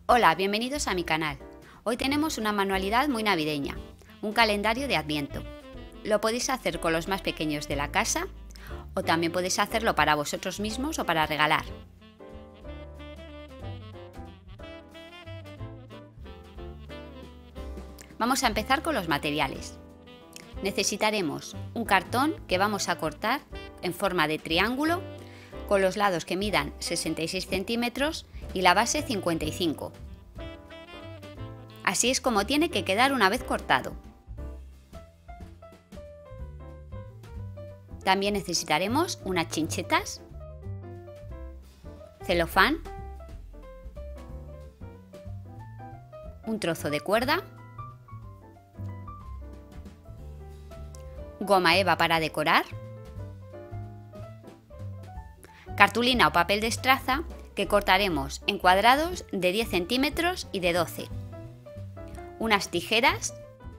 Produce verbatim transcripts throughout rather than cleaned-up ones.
Hola, bienvenidos a mi canal. Hoy tenemos una manualidad muy navideña, un calendario de Adviento. Lo podéis hacer con los más pequeños de la casa o también podéis hacerlo para vosotros mismos o para regalar. Vamos a empezar con los materiales. Necesitaremos un cartón que vamos a cortar en forma de triángulo con los lados que midan sesenta y seis centímetros y la base cincuenta y cinco. Así es como tiene que quedar una vez cortado. También necesitaremos unas chinchetas, celofán, un trozo de cuerda, goma eva para decorar, cartulina o papel de estraza que cortaremos en cuadrados de diez centímetros y de doce, unas tijeras,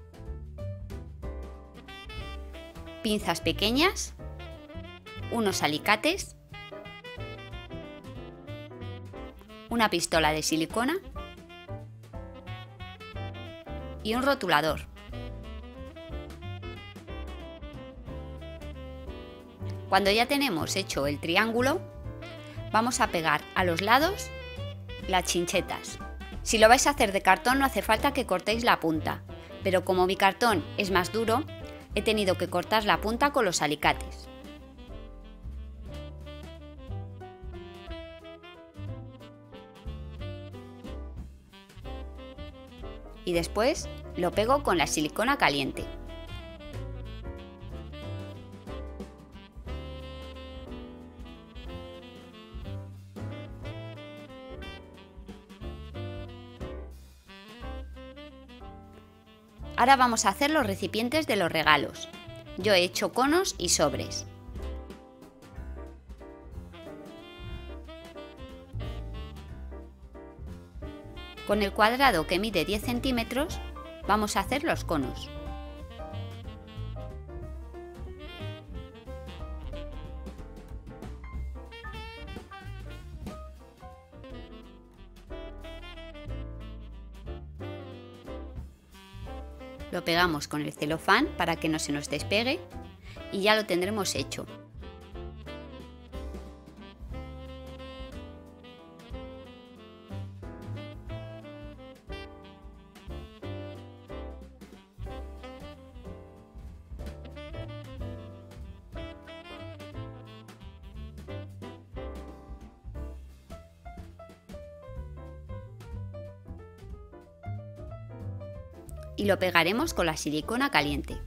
pinzas pequeñas, unos alicates, una pistola de silicona y un rotulador. Cuando ya tenemos hecho el triángulo, vamos a pegar a los lados las chinchetas. Si lo vais a hacer de cartón no hace falta que cortéis la punta, pero como mi cartón es más duro, he tenido que cortar la punta con los alicates. Y después lo pego con la silicona caliente. Ahora vamos a hacer los recipientes de los regalos. Yo he hecho conos y sobres. Con el cuadrado que mide diez centímetros vamos a hacer los conos. Lo pegamos con el celofán para que no se nos despegue y ya lo tendremos hecho. Y lo pegaremos con la silicona caliente.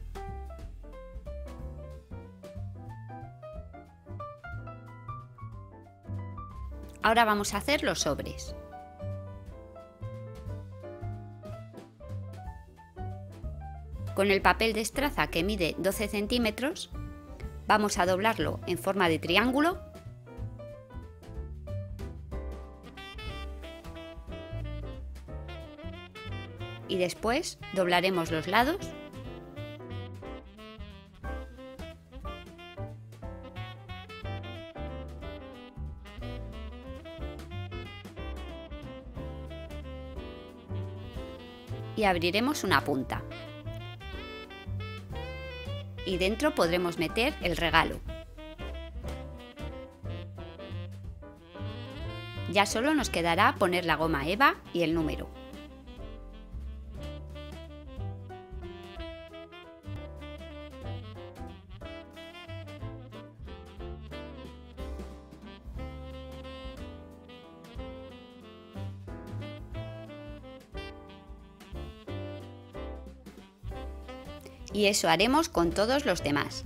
Ahora vamos a hacer los sobres. Con el papel de estraza que mide doce centímetros, vamos a doblarlo en forma de triángulo y después doblaremos los lados y abriremos una punta y dentro podremos meter el regalo. Ya solo nos quedará poner la goma eva y el número. Y eso haremos con todos los demás.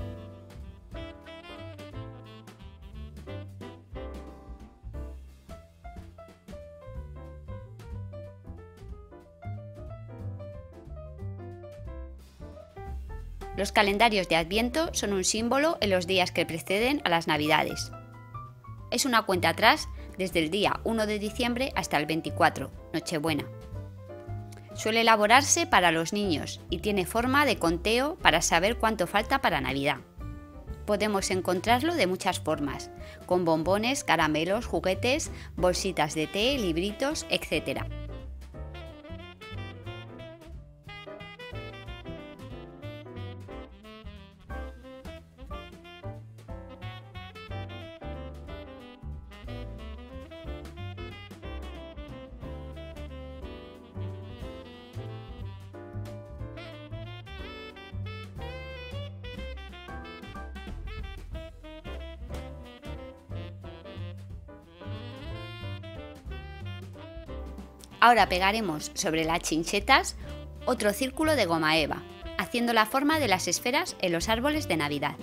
Los calendarios de Adviento son un símbolo en los días que preceden a las Navidades. Es una cuenta atrás desde el día uno de diciembre hasta el veinticuatro, Nochebuena. Suele elaborarse para los niños y tiene forma de conteo para saber cuánto falta para Navidad. Podemos encontrarlo de muchas formas, con bombones, caramelos, juguetes, bolsitas de té, libritos, etcétera. Ahora pegaremos sobre las chinchetas otro círculo de goma eva, haciendo la forma de las esferas en los árboles de Navidad.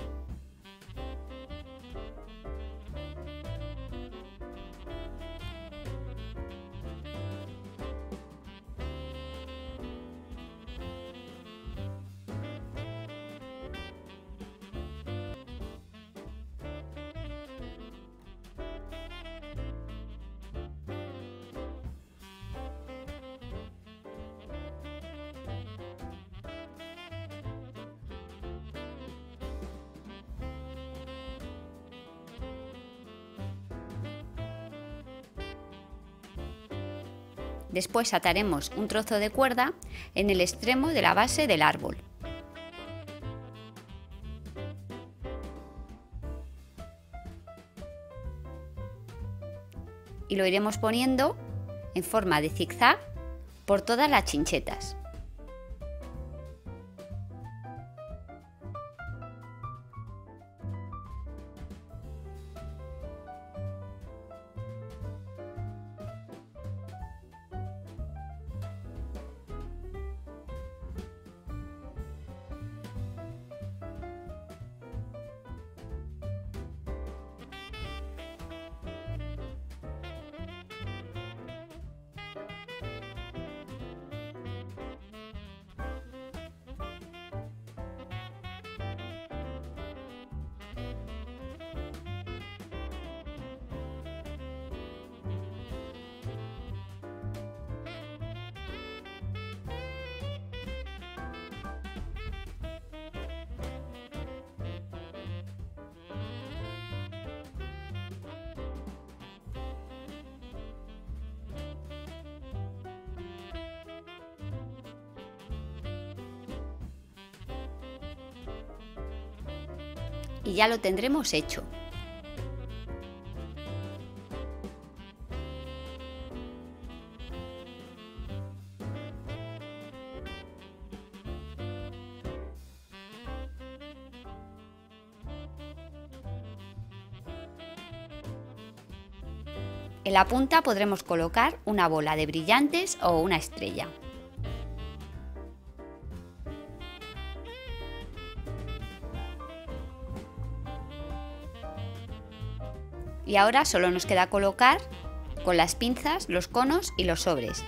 Después ataremos un trozo de cuerda en el extremo de la base del árbol. Y lo iremos poniendo en forma de zigzag por todas las chinchetas. Y ya lo tendremos hecho. En la punta podremos colocar una bola de brillantes o una estrella. Y ahora solo nos queda colocar con las pinzas los conos y los sobres.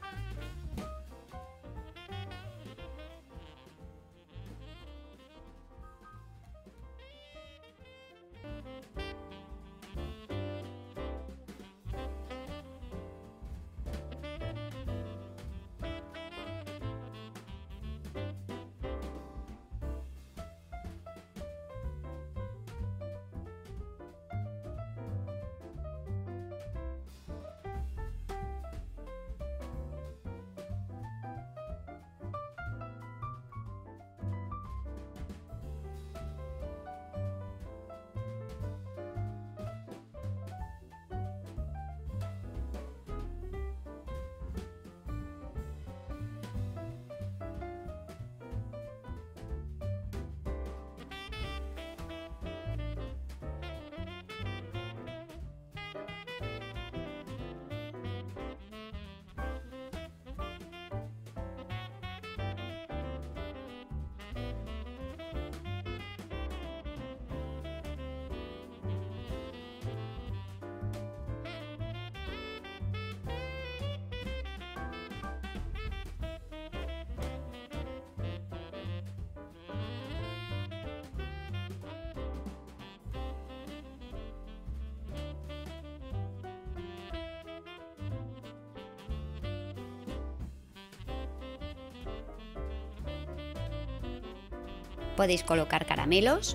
Podéis colocar caramelos,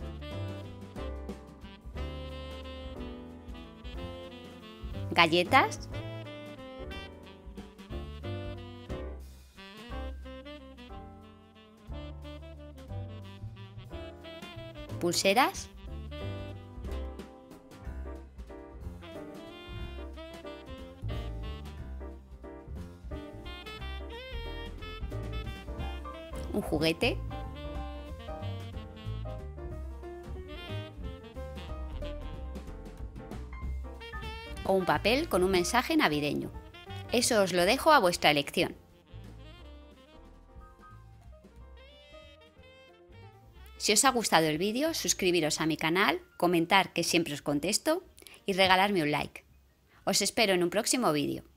galletas, pulseras, un juguete, o un papel con un mensaje navideño. Eso os lo dejo a vuestra elección. Si os ha gustado el vídeo, suscribiros a mi canal, comentar que siempre os contesto y regalarme un like. Os espero en un próximo vídeo.